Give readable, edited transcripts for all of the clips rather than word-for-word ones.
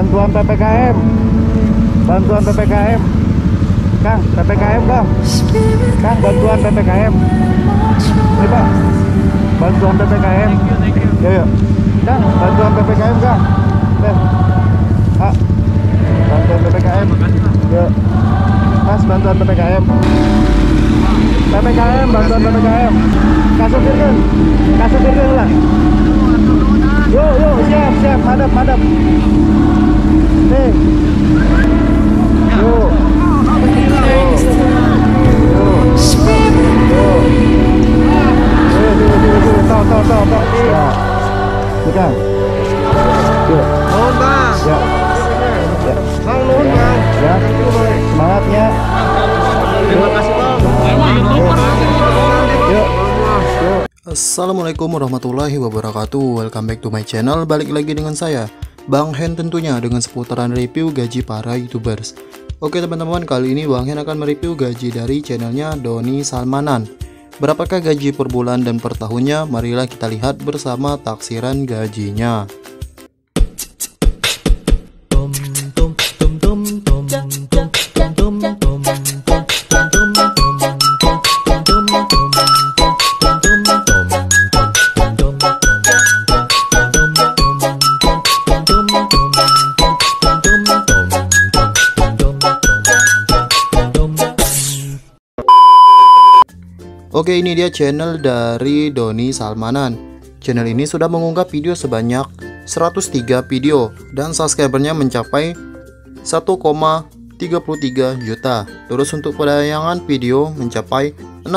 bantuan PPKM. Bantuan PPKM. Kang, PPKM Kang. Kang, bantuan PPKM. Ini Pak, bantuan PPKM. Yuk. Kang, bantuan PPKM Kang. Pak, bantuan PPKM. Yuk. Mas, bantuan PPKM. PPKM, bantuan PPKM. Kasih firman lah. Yuk, siap, madep. Nih. Yuk. Toh. Ya. Sudah. Yuk. Nuhun Bang. Ya. Bang nuhun Bang. Ya. Semangatnya. Terima kasih Bang. Yuk. Assalamualaikum warahmatullahi wabarakatuh. Welcome back to my channel. Balik lagi dengan saya, Bang Hen, tentunya dengan seputaran review gaji para YouTubers. Oke teman-teman, kali ini Bang Hen akan mereview gaji dari channelnya Doni Salmanan. Berapakah gaji per bulan dan per tahunnya? Marilah kita lihat bersama taksiran gajinya. Oke, ini dia channel dari Doni Salmanan. Channel ini sudah mengunggah video sebanyak 103 video dan subscribernya mencapai 1,33 juta. Terus untuk penayangan video mencapai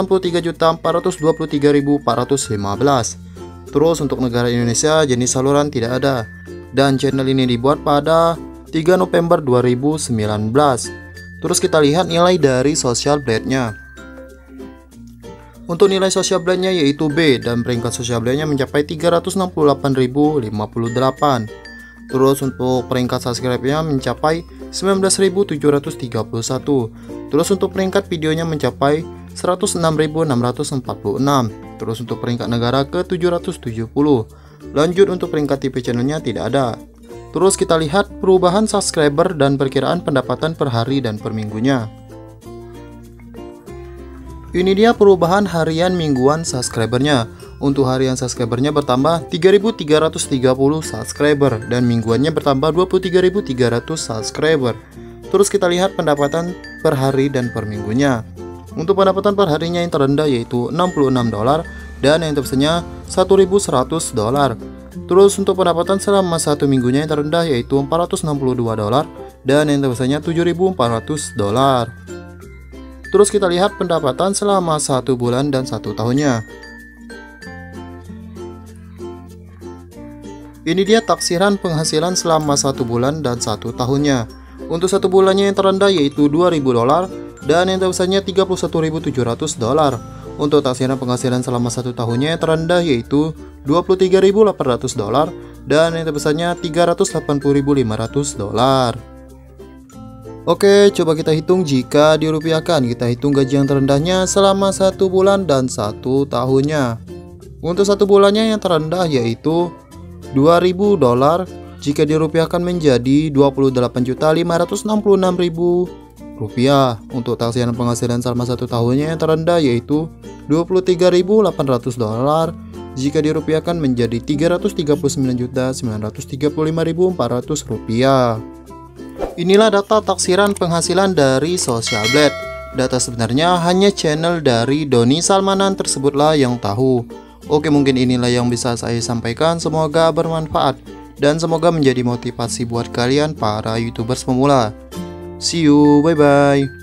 63.423.415. Terus untuk negara Indonesia jenis saluran tidak ada. Dan channel ini dibuat pada 3 November 2019. Terus kita lihat nilai dari social blade-nya. Untuk nilai social blade-nya yaitu B dan peringkat social blade-nya mencapai 368.058. Terus untuk peringkat subscribe-nya mencapai 19.731. Terus untuk peringkat videonya mencapai 106.646. Terus untuk peringkat negara ke 770. Lanjut untuk peringkat tipe channelnya tidak ada. Terus kita lihat perubahan subscriber dan perkiraan pendapatan per hari dan per minggunya. Ini dia perubahan harian mingguan subscribernya. Untuk harian subscribernya bertambah 3.330 subscriber dan mingguannya bertambah 23.300 subscriber. Terus kita lihat pendapatan per hari dan per minggunya. Untuk pendapatan per harinya yang terendah yaitu $66 dan yang terbesarnya $1.100. Terus untuk pendapatan selama satu minggunya yang terendah yaitu $462 dan yang terbesarnya $7.400. Terus kita lihat pendapatan selama 1 bulan dan 1 tahunnya. Ini dia taksiran penghasilan selama 1 bulan dan 1 tahunnya. Untuk 1 bulannya yang terendah yaitu $2.000 dan yang terbesarnya $31.700. Untuk taksiran penghasilan selama 1 tahunnya yang terendah yaitu $23.800 dan yang terbesarnya $380.500. Oke, coba kita hitung jika dirupiahkan. Kita hitung gaji yang terendahnya selama 1 bulan dan 1 tahunnya. Untuk 1 bulannya yang terendah yaitu $2.000 jika dirupiahkan menjadi Rp28.566.000. Untuk taksiran penghasilan selama 1 tahunnya yang terendah yaitu $23.800 jika dirupiahkan menjadi Rp39.935.400. Inilah data taksiran penghasilan dari Social Blade. Data sebenarnya hanya channel dari Doni Salmanan tersebutlah yang tahu. Oke, mungkin inilah yang bisa saya sampaikan. Semoga bermanfaat dan semoga menjadi motivasi buat kalian para YouTubers pemula. See you, bye bye.